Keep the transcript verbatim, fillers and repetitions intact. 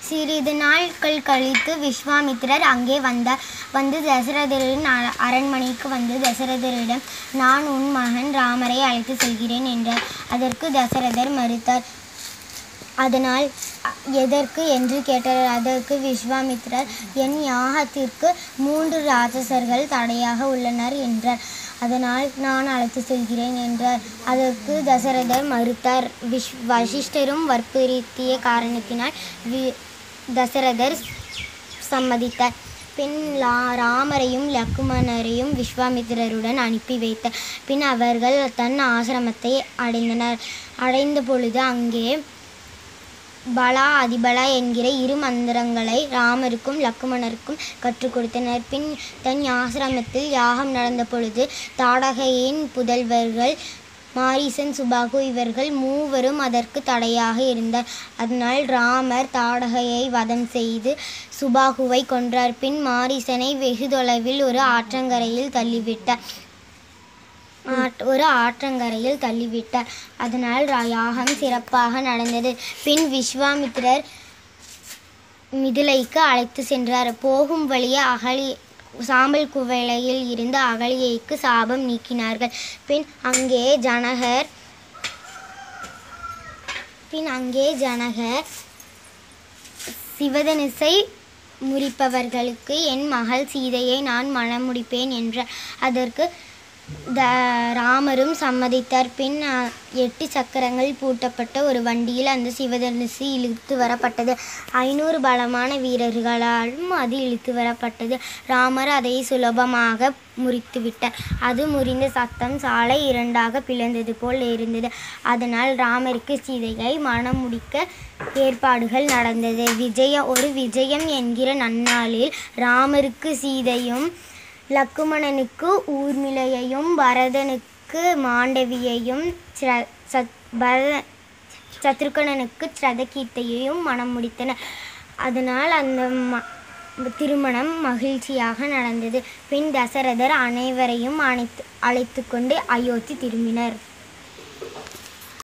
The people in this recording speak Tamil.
சிறிது நாட்கள் கழித்து விஸ்வாமித்திரர் அங்கே வந்தார். வந்து தசரதரின் அரண்மனைக்கு வந்து தசரதரிடம், நான் உன் மகன் ராமரை அழைத்து செல்கிறேன் என்றார். அதற்கு தசரதர் மறுத்தார். அதனால் எதற்கு என்று கேட்டார். அதற்கு விஸ்வாமித்திரர், என் யாகத்திற்கு மூன்று ராட்சசர்கள் தடையாக உள்ளனர் என்றார். அதனால் நான் அழைத்து செல்கிறேன் என்றார். அதற்கு தசரதர் மறுத்தார். விஷ் வசிஷ்டரும் வற்புறுத்திய காரணத்தினால் வி தசரதர் சம்மதித்தார். பின் லா ராமரையும் லக்குமணரையும் விஸ்வாமித்திரருடன் அனுப்பி வைத்தார். பின் அவர்கள் தன் ஆசிரமத்தை அடைந்தனர். அடைந்த பொழுது அங்கே பலா அதிபலா என்கிற இரு மந்திரங்களை ராமருக்கும் லக்குமணருக்கும் கற்றுக் கொடுத்தனர். பின் தன் ஆசிரமத்தில் யாகம் நடந்த பொழுது தாடகையின் புதல்வர்கள் மாரீசன், சுபாகு இவர்கள் மூவரும் அதற்கு தடையாக இருந்தார். அதனால் ராமர் தாடகையை வதம் செய்து சுபாகுவை கொன்றார். பின் மாரீசனை வெகு தொலைவில் ஒரு ஆற்றங்கரையில் தள்ளிவிட்டார் ஒரு ஆற்றங்கரையில் தள்ளிவிட்டார். அதனால் யாகம் சிறப்பாக நடந்தது. பின் விஸ்வாமித்திரர் மிதிலைக்கு அழைத்து சென்றார். போகும் வழியே அகலி சாம்பல் குவளையில் இருந்த அகலியைக்கு சாபம் நீக்கினார்கள். பின் அங்கே ஜனகர் பின் அங்கே ஜனகர் சிவதனுசை முறிப்பவர்களுக்கு என் மகள் சீதையை நான் மணம் முடிப்பேன் என்றார். அதற்கு த ராமரும் சம்மதித்தார். பின் எட்டு சக்கரங்கள் பூட்டப்பட்ட ஒரு வண்டியில் அந்த சிவதனுசு இழுத்து வரப்பட்டது. ஐநூறு பலமான வீரர்களாலும் அது இழுத்து வரப்பட்டது. ராமர் அதை சுலபமாக முறித்துவிட்டார். அது முறிந்த சத்தம் சாலை இரண்டாக பிளந்தது போல் இருந்தது. அதனால் ராமருக்கு சீதையை மணம் முடிக்க ஏற்பாடுகள் நடந்தது. விஜய ஒரு விஜயம் என்கிற நன்னாளில் ராமருக்கு சீதையும், லக்குமணனுக்கு ஊர்மிளையையும், பரதனுக்கு மாண்டவியையும், பரத சத்ருகனனுக்கு சதகீர்த்தையையும் மணம் முடித்தனர். அதனால் அந்த ம திருமணம் மகிழ்ச்சியாக நடந்தது. பின் தசரதர் அனைவரையும் அழைத்து அழைத்து கொண்டு அயோத்தி திரும்பினர்.